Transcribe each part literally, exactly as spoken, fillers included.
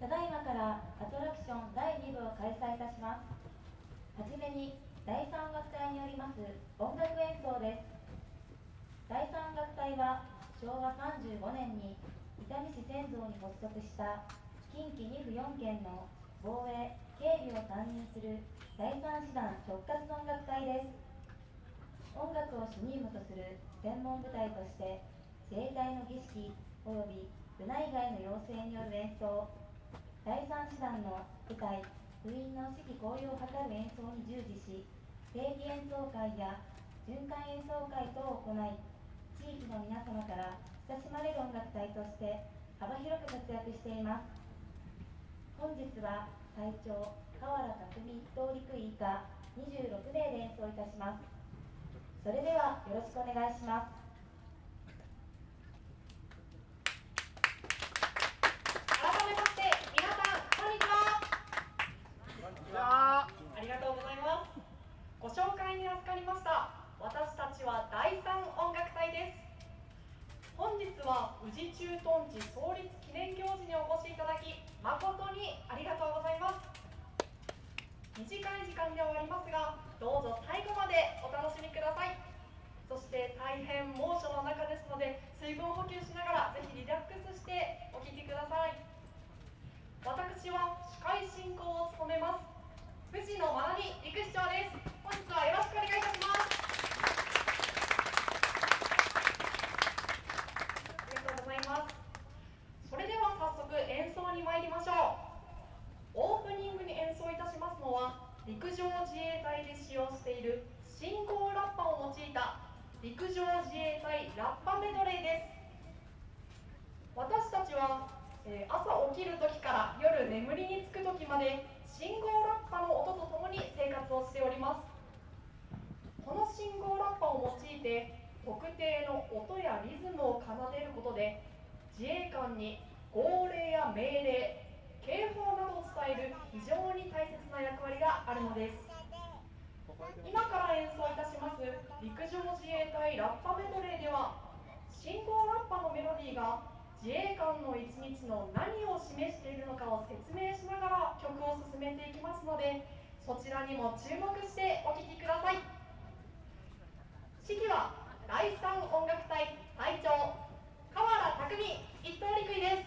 ただいまからアトラクションだいに部を開催いたします。はじめにだいさん楽隊によります音楽演奏です。だいさん楽隊はしょうわさんじゅうごねんに伊丹市千蔵に発足した近畿に府よん県の防衛・警備を担任するだいさん師団直轄の音楽隊です。音楽を主任務とする専門部隊として自衛隊の儀式及び部内外の要請による演奏、だいさん師団の部隊・部員の士気高揚を図る演奏に従事し、定期演奏会や巡回演奏会等を行い、地域の皆様から親しまれる音楽隊として幅広く活躍しています。本日は隊長河原拓海一等陸尉以下にじゅうろくめいで演奏いたします。それではよろしくお願いします。 改めまして皆さんこんにちは。 こんにちは。 ありがとうございます。ご紹介に預かりました。私たちはだいさん音楽隊です。本日は宇治駐屯地創立記念行事にお越しいただき誠にありがとうございます。短い時間ではありますが、どうぞ最後までお楽しみください。そして大変猛暑の中ですので、水分補給しながらぜひリラックスしてお聴きください。私は司会進行を務めます藤野真奈美陸士長です。本日はよろしくお願いいたします。ありがとうございます。それでは早速演奏に参りましょう。オープニングに演奏いたしますのは、陸上自衛隊で使用している信号ラッパを用いた陸上自衛隊ラッパメドレーです。私たちは、えー、朝起きる時から夜眠りにつく時まで信号ラッパの音とともに生活をしております。この信号ラッパを用いて特定の音やリズムを奏でることで、自衛官に号令や命令、警報などを伝える非常に大切な役割があるのです。今から演奏いたします陸上自衛隊ラッパメドレーでは、信号ラッパのメロディーが自衛官の一日の何を示しているのかを説明しながら曲を進めていきますので、そちらにも注目してお聴きください。指揮はだいさん音楽隊隊長河原拓海一等陸尉です。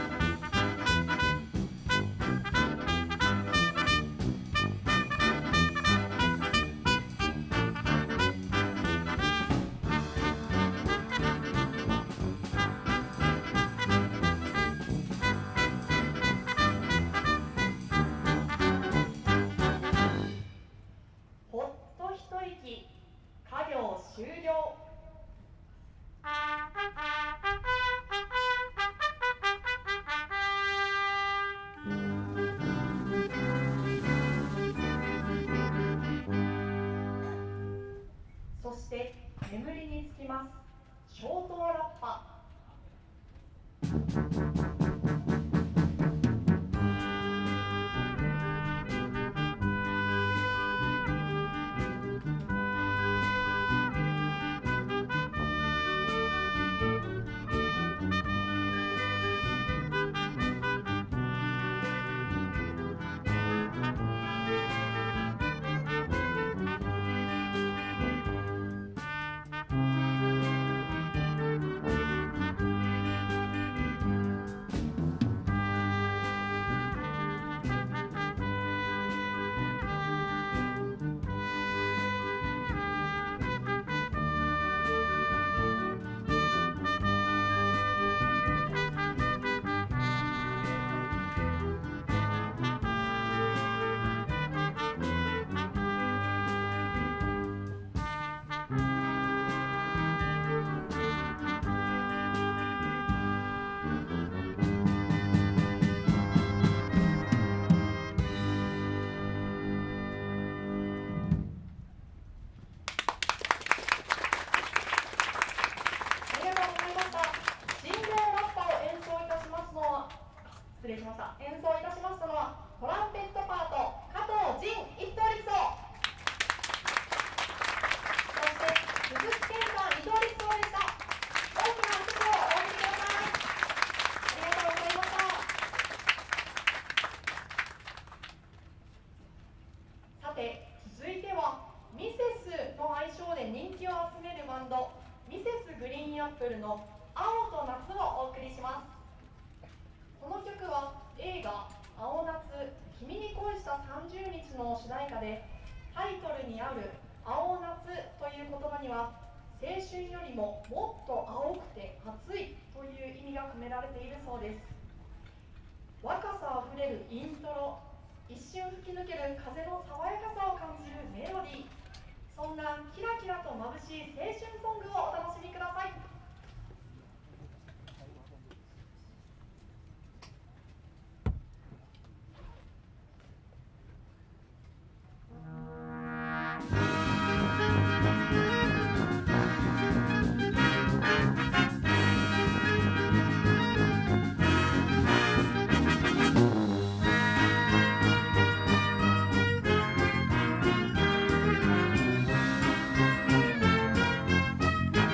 「 失礼しました。演奏いたしましたのはトランペットパート加藤仁一等律奏、そして鈴木健さん二等律奏でした。大きな拍手をお送りください。ありがとうございました。さて続いてはミセスの愛称で人気を集めるバンドミセスグリーンアップルの青と夏をお送りします。この曲は映画「青夏君に恋したさんじゅうにち」の主題歌で、タイトルにある「青夏」という言葉には青春よりももっと青くて熱いという意味が込められているそうです。若さあふれるイントロ、一瞬吹き抜ける風の爽やかさを感じるメロディー、そんなキラキラと眩しい青春ソングをお楽しみください。 「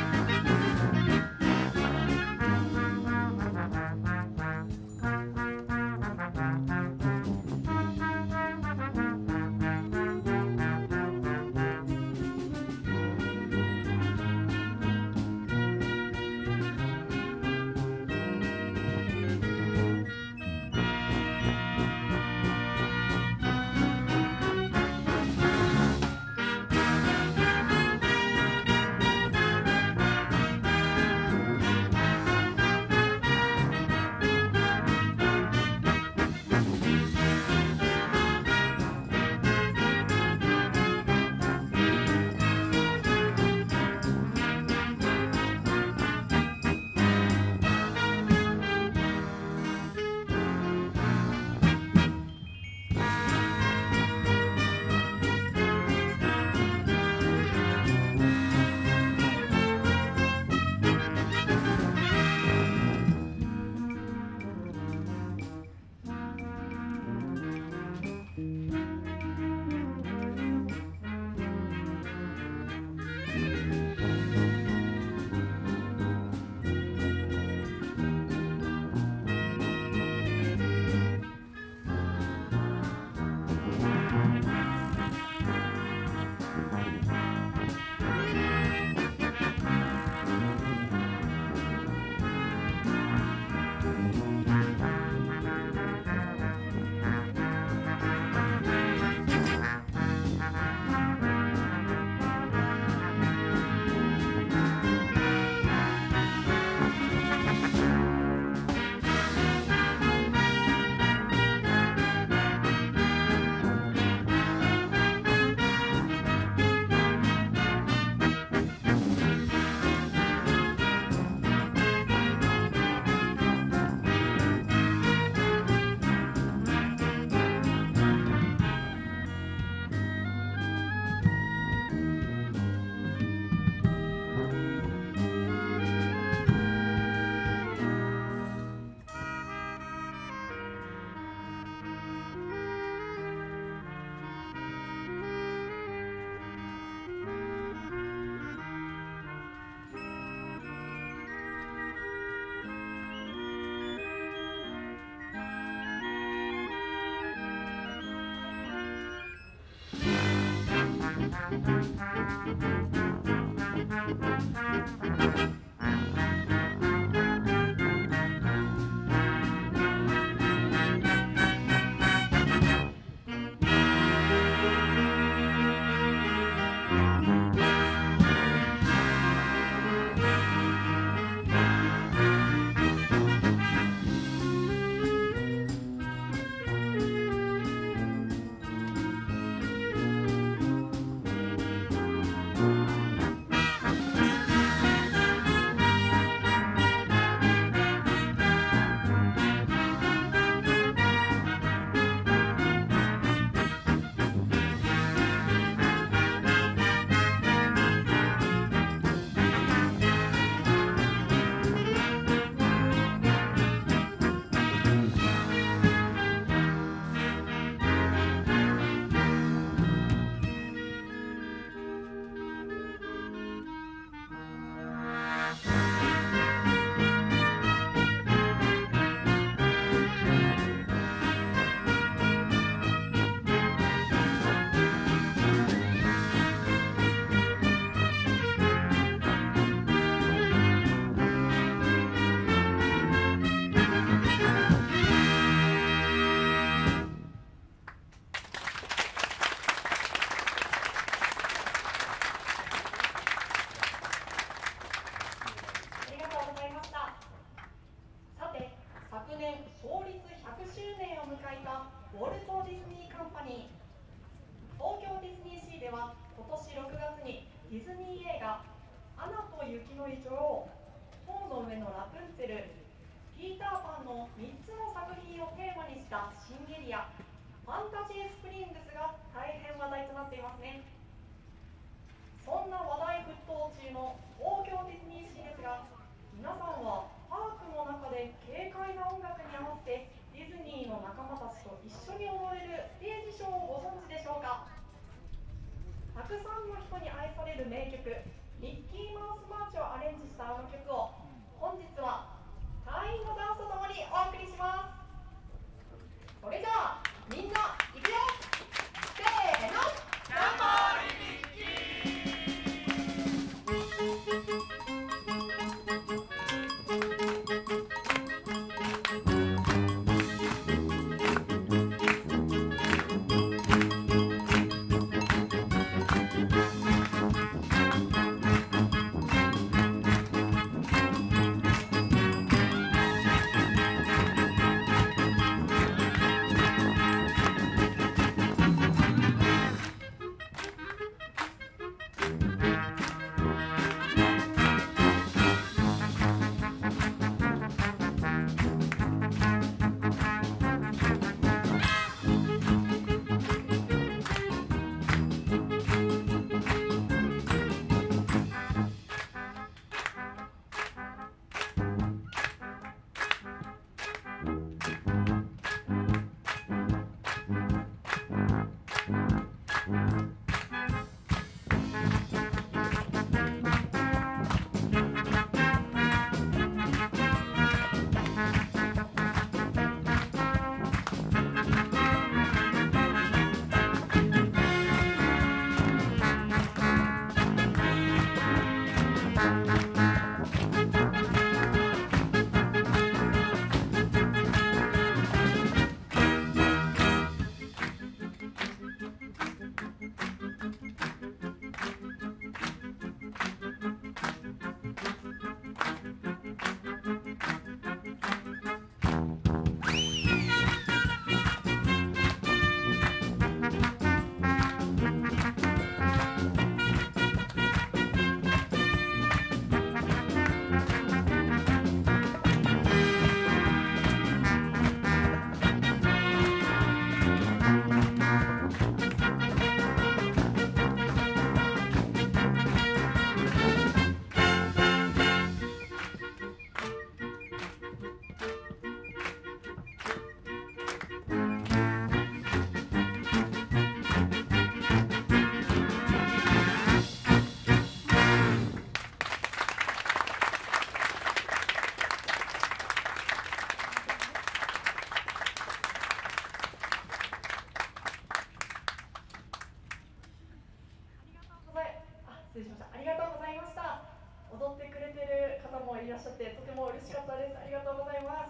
失礼しました。ありがとうございました。踊ってくれてる方もいらっしゃってとても嬉しかったです。ありがとうございます。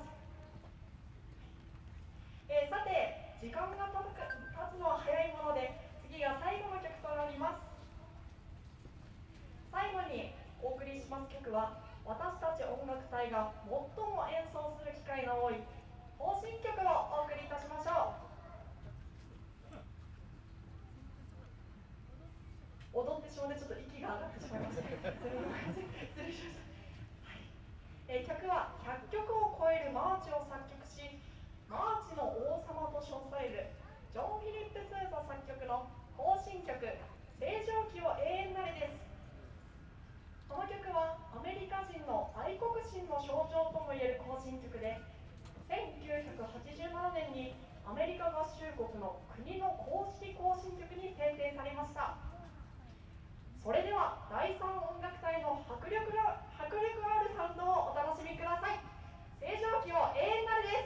えー、さて、時間が経つのは早いもので、次が最後の曲となります。最後にお送りします曲は、私たち音楽隊が最も演奏する機会の多い行進曲をお送りいたしましょう。踊ってしまってちょっと息が上がってしまいました。失礼しました。はい、えー、曲はひゃっきょくを超えるマーチを作曲し、マーチの王様と称されるジョン・フィリップ・スーザ作曲の行進曲「星条旗を永遠なれ」です。この曲はアメリカ人の愛国心の象徴ともいえる行進曲で、せんきゅうひゃくはちじゅうななねんにアメリカ合衆国の国の公式行進曲に制定されました。それではだいさん音楽隊の迫力が迫力あるサウンドをお楽しみください。星条旗を永遠なれです。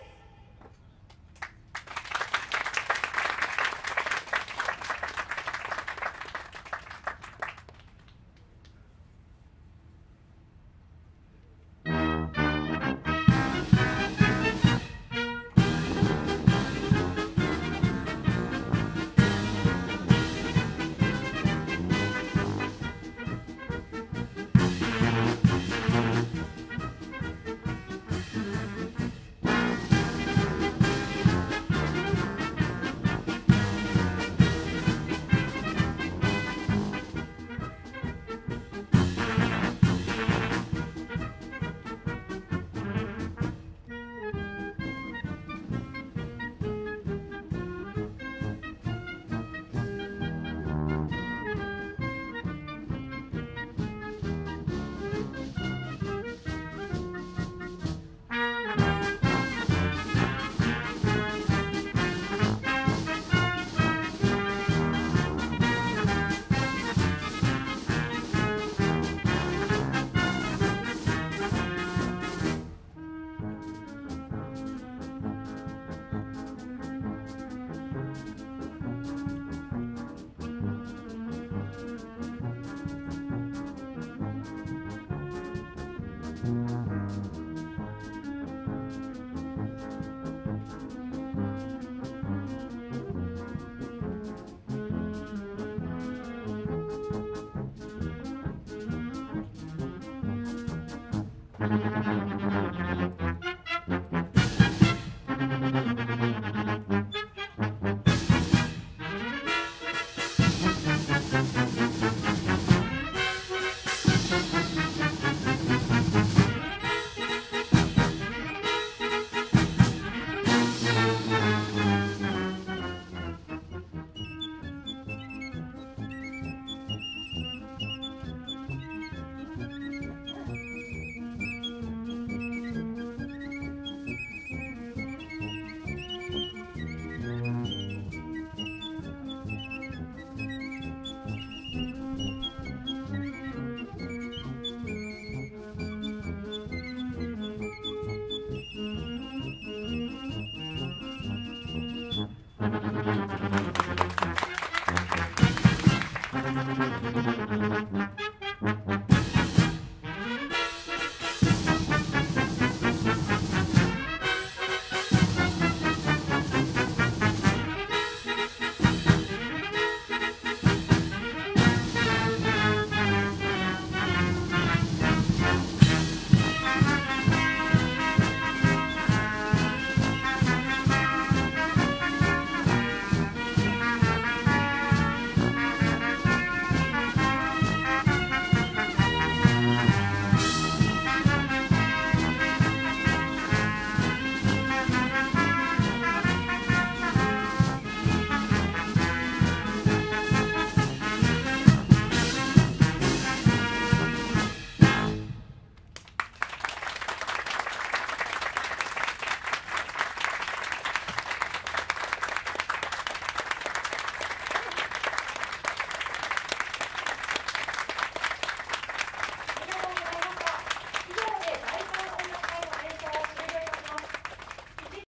Thank you.